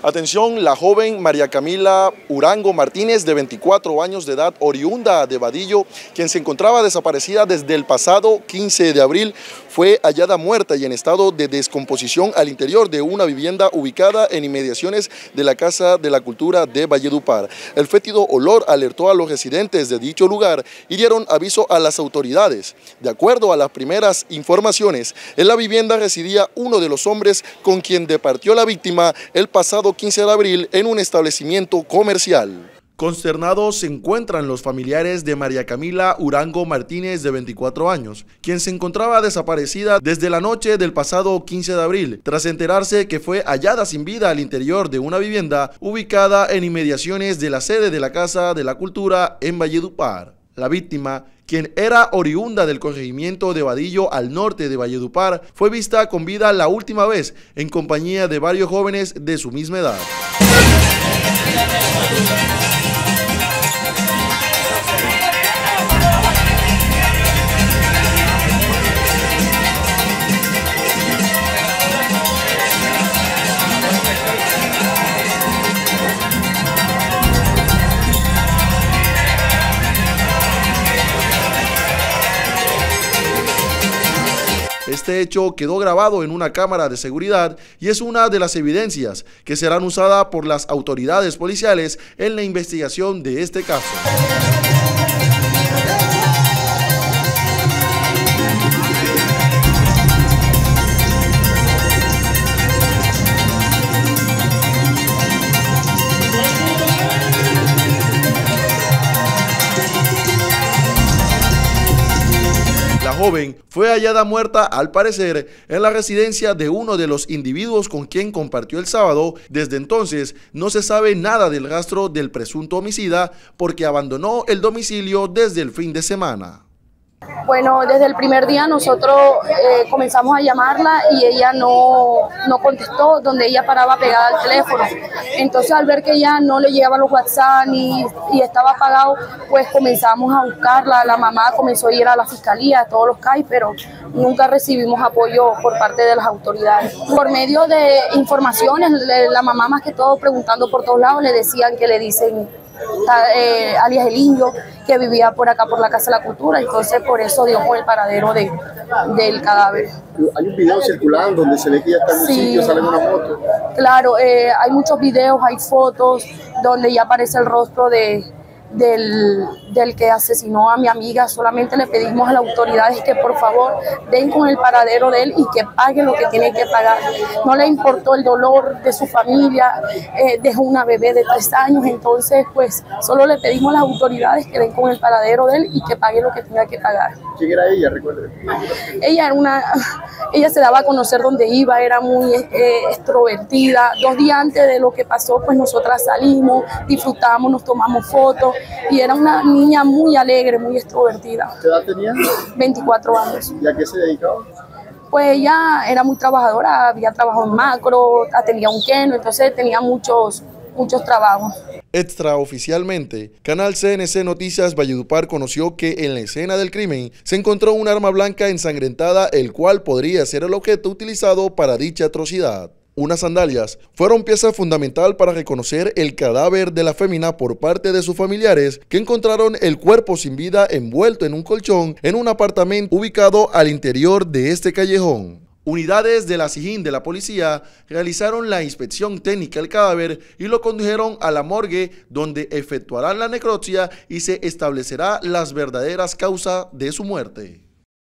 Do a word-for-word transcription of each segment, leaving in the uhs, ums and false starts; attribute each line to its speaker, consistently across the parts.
Speaker 1: Atención, la joven María Camila Urango Martínez, de veinticuatro años de edad, oriunda de Vadillo, quien se encontraba desaparecida desde el pasado quince de abril, fue hallada muerta y en estado de descomposición al interior de una vivienda ubicada en inmediaciones de la Casa de la Cultura de Valledupar. El fétido olor alertó a los residentes de dicho lugar y dieron aviso a las autoridades. De acuerdo a las primeras informaciones, en la vivienda residía uno de los hombres con quien departió la víctima el pasado quince de abril en un establecimiento comercial. Consternados se encuentran los familiares de María Camila Urango Martínez, de veinticuatro años, quien se encontraba desaparecida desde la noche del pasado quince de abril, tras enterarse que fue hallada sin vida al interior de una vivienda ubicada en inmediaciones de la sede de la Casa de la Cultura en Valledupar. La víctima, quien era oriunda del corregimiento de Vadillo al norte de Valledupar, fue vista con vida la última vez en compañía de varios jóvenes de su misma edad. Este hecho quedó grabado en una cámara de seguridad y es una de las evidencias que serán usadas por las autoridades policiales en la investigación de este caso. La joven fue hallada muerta, al parecer, en la residencia de uno de los individuos con quien compartió el sábado. Desde entonces no se sabe nada del rastro del presunto homicida porque abandonó el domicilio desde el fin de semana.
Speaker 2: Bueno, desde el primer día nosotros eh, comenzamos a llamarla y ella no, no contestó, donde ella paraba pegada al teléfono. Entonces, al ver que ella no le llegaban los WhatsApp ni, y estaba apagado, pues comenzamos a buscarla. La mamá comenzó a ir a la fiscalía, a todos los C A I, pero nunca recibimos apoyo por parte de las autoridades. Por medio de informaciones, la mamá más que todo preguntando por todos lados, le decían que le dicen eh, alias El Indio, que vivía por acá por la Casa de la Cultura, entonces por eso dio con el paradero de, del cadáver.
Speaker 3: Hay un video circulando donde se ve que ya está en un sí, sitio, sale en una moto.
Speaker 2: Claro, eh, hay muchos videos, hay fotos donde ya aparece el rostro de, del, del que asesinó a mi amiga. Solamente le pedimos a las autoridades que por favor den con el paradero de él y que pague lo que tiene que pagar. No le importó el dolor de su familia, eh, dejó una bebé de tres años, entonces pues solo le pedimos a las autoridades que den con el paradero de él y que pague lo que tenga que pagar.
Speaker 3: ¿Quién era ella? Recuerde.
Speaker 2: Ella era una, ella se daba a conocer donde iba, era muy eh, extrovertida. Dos días antes de lo que pasó, pues nosotras salimos, disfrutamos, nos tomamos fotos y era una niña muy alegre, muy extrovertida.
Speaker 3: ¿Qué edad tenía?
Speaker 2: veinticuatro años.
Speaker 3: ¿Y a qué se dedicaba?
Speaker 2: Pues ella era muy trabajadora, había trabajado en Macro, tenía un keno, entonces tenía muchos, muchos trabajos.
Speaker 1: Extraoficialmente, Canal C N C Noticias Valledupar conoció que en la escena del crimen se encontró un arma blanca ensangrentada, el cual podría ser el objeto utilizado para dicha atrocidad. Unas sandalias fueron pieza fundamental para reconocer el cadáver de la fémina por parte de sus familiares, que encontraron el cuerpo sin vida envuelto en un colchón en un apartamento ubicado al interior de este callejón. Unidades de la SIJIN de la policía realizaron la inspección técnica del cadáver y lo condujeron a la morgue, donde efectuarán la necropsia y se establecerá las verdaderas causas de su muerte.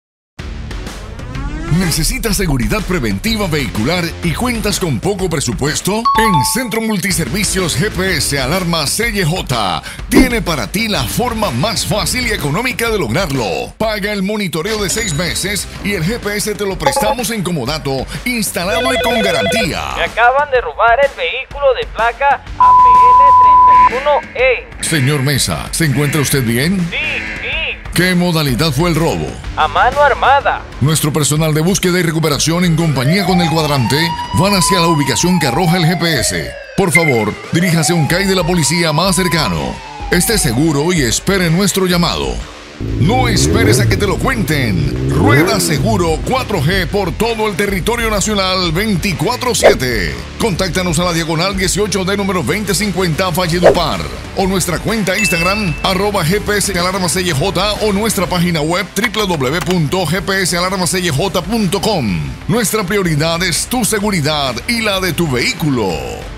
Speaker 4: ¿Necesitas seguridad preventiva vehicular y cuentas con poco presupuesto? En Centro Multiservicios G P S Alarma C Y J tiene para ti la forma más fácil y económica de lograrlo. Paga el monitoreo de seis meses y el G P S te lo prestamos en comodato, instalable con garantía.
Speaker 5: Me acaban de robar el vehículo de placa A P L treinta y uno E.
Speaker 4: Señor Mesa, ¿se encuentra usted bien?
Speaker 5: Sí, sí.
Speaker 4: ¿Qué modalidad fue el robo?
Speaker 5: A mano armada.
Speaker 4: Nuestro personal de búsqueda y recuperación en compañía con el cuadrante van hacia la ubicación que arroja el G P S. Por favor, diríjase a un C A I de la policía más cercano. Esté seguro y espere nuestro llamado. No esperes a que te lo cuenten. Rueda seguro cuatro G por todo el territorio nacional veinticuatro siete. Contáctanos a la diagonal dieciocho D número veinte cincuenta Valledupar o nuestra cuenta Instagram arroba G P S Alarmas C Y J o nuestra página web w w w punto g p s alarmas c y j punto com. Nuestra prioridad es tu seguridad y la de tu vehículo.